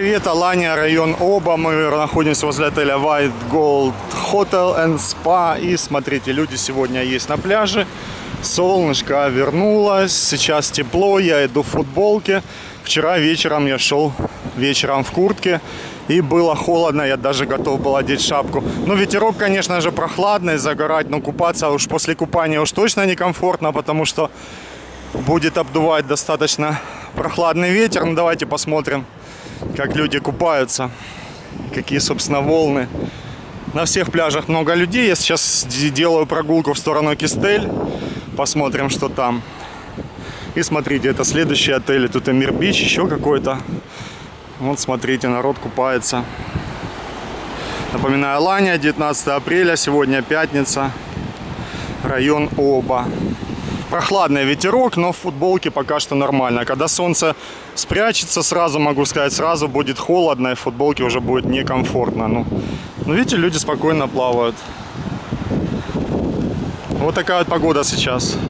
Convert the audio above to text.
привет, Алания, район Оба. Мы находимся возле отеля White Gold Hotel and Spa. И смотрите, люди сегодня есть на пляже. Солнышко вернулось, сейчас тепло, я иду в футболке. Вчера вечером я шел в куртке. И было холодно, я даже готов был одеть шапку. Ну, ветерок, конечно же, прохладный, загорать, но купаться уж после купания уж точно некомфортно, потому что будет обдувать достаточно прохладный ветер. Ну, давайте посмотрим, как люди купаются, какие, собственно, волны. На всех пляжах много людей. Я сейчас делаю прогулку в сторону Кистель. Посмотрим, что там. И смотрите, это следующий отель. Тут Эмир Бич, еще какой-то. Вот смотрите, народ купается. Напоминаю, Алания, 19 апреля, сегодня пятница. Район Оба. Прохладный ветерок, но в футболке пока что нормально. Когда солнце спрячется, сразу могу сказать, сразу будет холодно, и в футболке уже будет некомфортно. Ну, видите, люди спокойно плавают. Вот такая вот погода сейчас.